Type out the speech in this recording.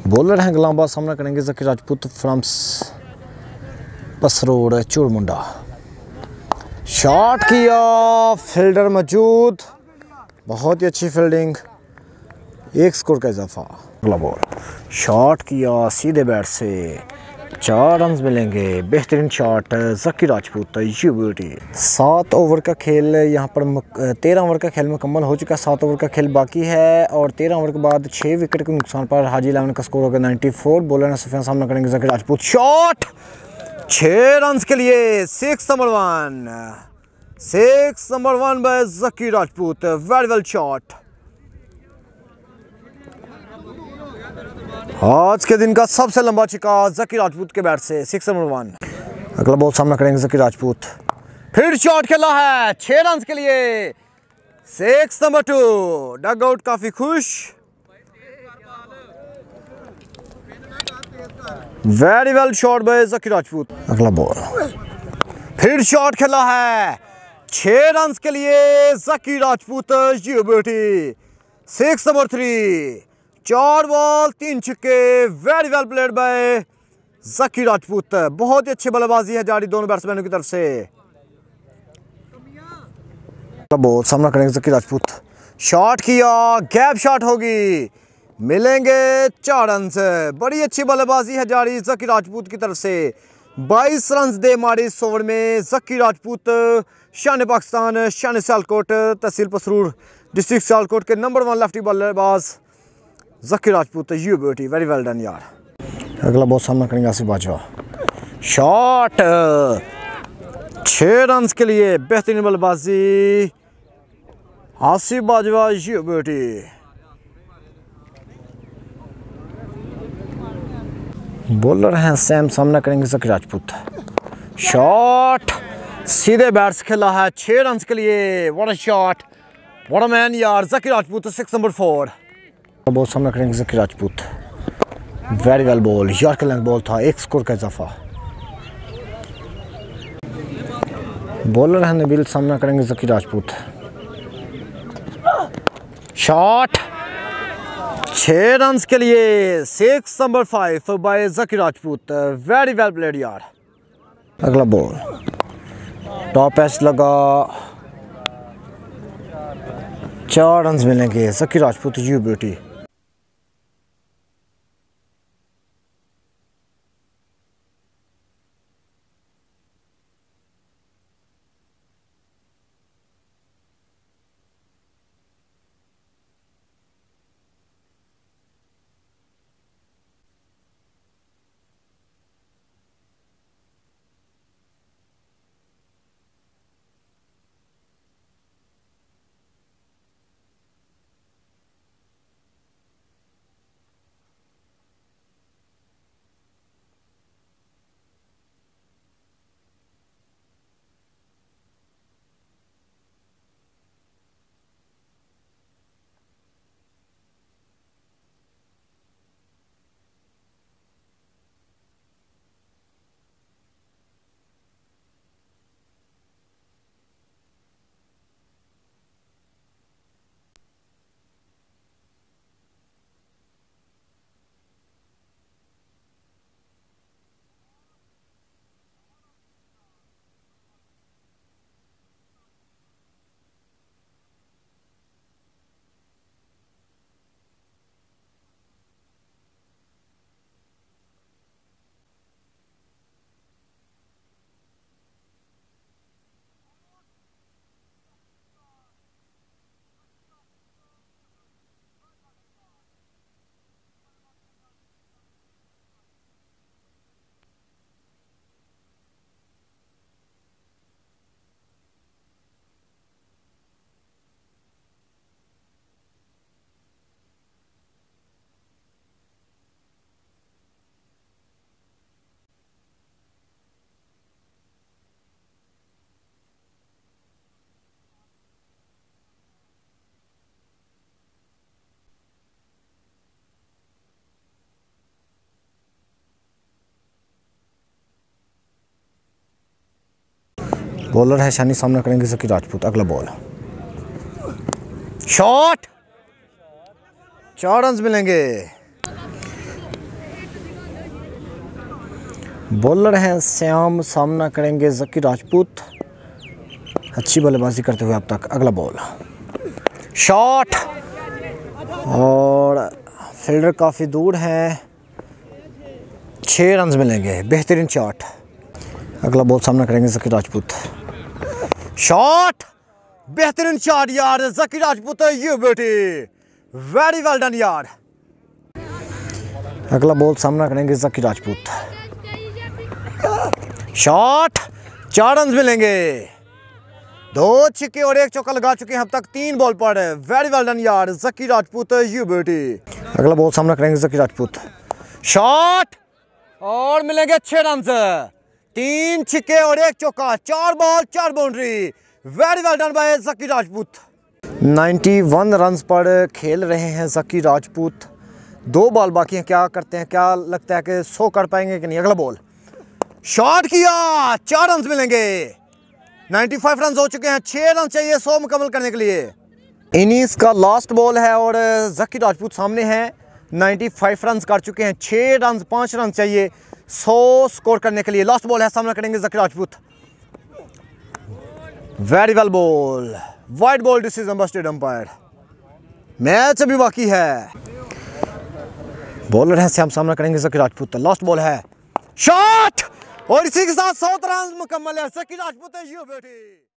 Bowler हैं गुलामबाज, सामना करेंगे ज़की राजपूत फ्रॉम पसरोड चूड़मुंडा। शॉट किया, फील्डर मौजूद, बहुत ही अच्छी फील्डिंग, 1 स्कोर का इजाफा। अगला बॉल शॉट किया सीधे बैट से, 4 रन मिलेंगे। बेहतरीन shot Zaki Rajput, you beauty. 7 over का खेल यहाँ पर 13 ओवर का खेल मुकम्मल हो चुका है, 7 ओवर का खेल बाकी है और 13 ओवर के बाद 6 विकेट के नुकसान पर हाजी इलेवन का स्कोर होगा 94। बॉलर सफियान सामना करेंगे ज़की राजपूत। शॉट 6 रन के लिए, 6 number 1 by Zaki Rajput, very well shot. आज के दिन का सबसे लंबा छिक्का ज़की राजपूत के बैट से, 6 नंबर 1। अगला बॉल सामना करेंगे ज़की राजपूत, फिर शॉट खेला है 6 रन के लिए, 6 नंबर 2। डग आउट काफी खुश, very well shot by Zaki Rajput. अगला बॉल फिर शॉट खेला है 6 रन के लिए, Zaki Rajput, you beauty, 6 number 3। 4 ball 3 छक्के, very well played by Zaki Rajput. बहुत ही अच्छी बल्लेबाजी है जारी दोनों बैट्समैनों की तरफ से। बॉल सामना करेंगे ज़की राजपूत, शॉट किया, गैप शॉट होगी, मिलेंगे 4 रन। बड़ी अच्छी बल्लेबाजी है जारी ज़की राजपूत की तरफ से। 22 रन दे मारे इस ओवर में ज़की राजपूत, शान पाकिस्तान, शान सियालकोट, तहसील पसरूर, डिस्ट्रिक्ट सियालकोट के नंबर 1 लेफ्टी बल्लेबाज Zaki Rajput, you beauty, very well done यार। अगला बॉल सामना करेंगे आसिफ बाजवा, शॉट 6 रन के लिए, बेहतरीन बल्लेबाजी Asif Bajwa, you beauty. Bowler हैं सैम, सामना करेंगे ज़की राजपूत। शॉट सीधे बैट से खेला है 6 रन के लिए, what a shot, what a man यार, ज़की राजपूत, 6 नंबर 4। बॉल सामना करेंगे Zaki Rajput, very well ball, yorker length ball था, 1 स्कोर का इजाफा। बॉलर हैं नबील, सामना करेंगे ज़की राजपूत। शॉट 6 रन के लिए, 6 number 5 by Zaki Rajput, very well played यार। अगला बॉल टॉप एज लगा, 4 रन मिलेंगे Zaki Rajput, you beauty. Bowler है शानी, सामना करेंगे ज़की राजपूत। अगला बॉल शॉट, 4 रन मिलेंगे। बॉलर हैं श्याम, सामना करेंगे जकी राजपूत। अच्छी बल्लेबाजी करते हुए अब तक। अगला बॉल, शॉट और फील्डर काफ़ी दूर हैं। 6 रन मिलेंगे, बेहतरीन शॉट। अगला बॉल सामना करेंगे जकी राजपूत। शॉट, बेहतरीन शॉट यार Zaki Rajput, you beauty, very well done यार। अगला बॉल सामना करेंगे जकी राजपूत। शॉट, 4 रन मिलेंगे। 2 छक्के और 1 चौका लगा चुके हैं अब तक 3 बॉल पर। वेरी वेल डन यार जकी राजपूत, यू ब्यूटी। अगला बॉल सामना करेंगे जकी राजपूत। शॉट और मिलेंगे 6 रन। 3 छक्के और 1 चौका, 4 ball 4 boundary. Very well done by Zaki Rajput. 91 run पर खेल रहे हैं जकी राजपूत। 2 बॉल बाकी हैं, क्या करते हैं, क्या लगता है कि 100 कर पाएंगे कि नहीं। अगला बॉल, शॉट किया, 4 रन मिलेंगे। 95 रन हो चुके हैं, 6 रन चाहिए 100 मुकम्मल करने के लिए। इनिंग्स का लास्ट बॉल है और जकी राजपूत सामने हैं। 95 रन कर चुके हैं, 6 रन 5 रन चाहिए 100 स्कोर करने के लिए। लास्ट बॉल है, सामना करेंगे Zaki Rajput. Very well ball, wide ball decision by state umpire. Match अभी बाकी है। बॉलर हैं श्याम, सामना करेंगे जकी राजपूत। लास्ट बॉल है, शॉट और इसी के साथ 100 रन मुकम्मल है। Zaki Rajput, you beauty.